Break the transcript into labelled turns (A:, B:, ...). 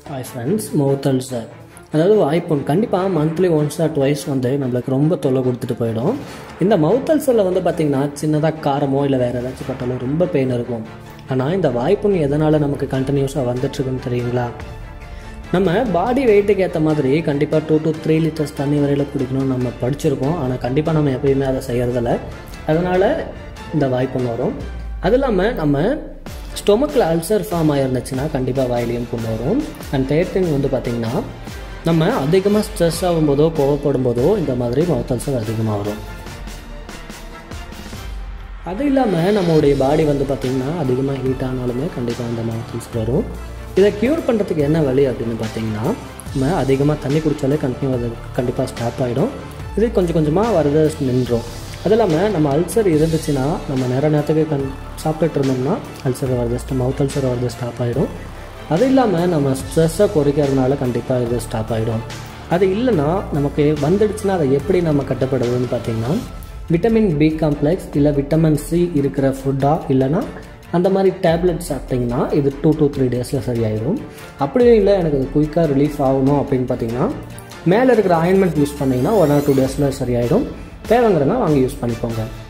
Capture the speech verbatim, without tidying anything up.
A: Hi friends, mouth ulcer. அதாவது வாய்ப்புண் கண்டிப்பாக மந்த்லி ஒன்ஸ் ஆர் ட்வைஸ் வந்து நம்மளுக்கு ரொம்ப தொல்லை கொடுத்துட்டு போயிடும். இந்த மவுத் அல்சரில் வந்து பார்த்திங்கன்னா சின்னதாக காரமோ இல்லை வேறு ஏதாச்சும் பட்டாலும் ரொம்ப பெயின் இருக்கும். ஆனால் இந்த வாய்ப்புண் எதனால் நமக்கு கண்டினியூஸாக வந்துட்டுருக்குன்னு தெரியுங்களா? நம்ம பாடி வெயிட்டுக்கு ஏற்ற மாதிரி கண்டிப்பாக டூ டு த்ரீ லிட்டர்ஸ் தண்ணி வரையில் குடிக்கணும்னு நம்ம படிச்சிருக்கோம். ஆனால் கண்டிப்பாக நம்ம எப்பயுமே அதை செய்கிறதில்ல. அதனால் இந்த வாய்ப்புண் வரும். அது இல்லாமல் நம்ம ஸ்டொமக்கில் அல்சர் ஃபார்ம் ஆகிருந்துச்சுன்னா கண்டிப்பாக வாயிலையும் புண் வரும். அண்ட் தேர்ட் திங் வந்து பார்த்திங்கன்னா நம்ம அதிகமாக ஸ்ட்ரெஸ் ஆகும்போதோ கோவப்படும் போதோ இந்த மாதிரி மவுத் அல்சர் அதிகமாக வரும். அது இல்லாமல் நம்மளுடைய பாடி வந்து பார்த்திங்கன்னா அதிகமாக ஹீட் ஆனாலுமே கண்டிப்பாக இந்த மவுத் அல்சர் வரும். இதை க்யூர் பண்ணுறதுக்கு என்ன வழி அப்படின்னு பார்த்திங்கன்னா நம்ம அதிகமாக தண்ணி குடித்தாலே கண்டினியூ அது கண்டிப்பாக ஸ்டாப் ஆகிடும். இது கொஞ்சம் கொஞ்சமாக வரது நின்றோம். அது இல்லாமல் நம்ம அல்சர் இருந்துச்சுன்னா நம்ம நேர நேரத்துக்கு கண் சாப்பிட்டுட்டு இருந்தோம்னா அல்சர் வரது மவுத் அல்சர் வரது ஸ்டாப் ஆகிடும். அது இல்லாமல் நம்ம ஸ்ட்ரெஸ்ஸை குறைக்கிறதுனால கண்டிப்பாக இது ஸ்டாப் ஆகிடும். அது இல்லைன்னா நமக்கு வந்துடுச்சுன்னா அதை எப்படி நம்ம கட்டுப்படுறதுன்னு பார்த்திங்கன்னா விட்டமின் பி காம்ப்ளெக்ஸ் இல்லை விட்டமின் சி இருக்கிற ஃபுட்டாக இல்லைனா அந்த மாதிரி டேப்லெட் சாப்பிட்டிங்கன்னா இது டூ டூ த்ரீ டேஸில் சரியாயிடும். அப்படியும் இல்லை எனக்கு அது குயிக்காக ரிலீஃப் ஆகணும் அப்படின்னு பார்த்திங்கன்னா மேலே இருக்கிற ஆயின்மெண்ட் யூஸ் பண்ணிங்கன்னா ஒன் ஆர் டூ டேஸில் சரியாயிடும். தேவைங்கிறனா வாங்கி யூஸ் பண்ணிக்கோங்க.